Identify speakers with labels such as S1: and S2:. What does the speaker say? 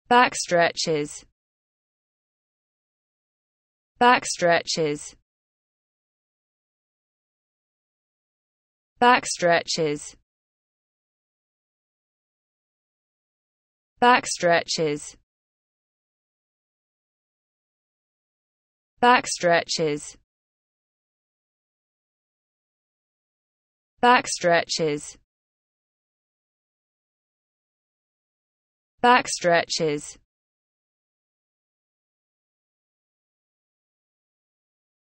S1: backstretches, backstretches, backstretches, backstretches, backstretches, backstretches, backstretches,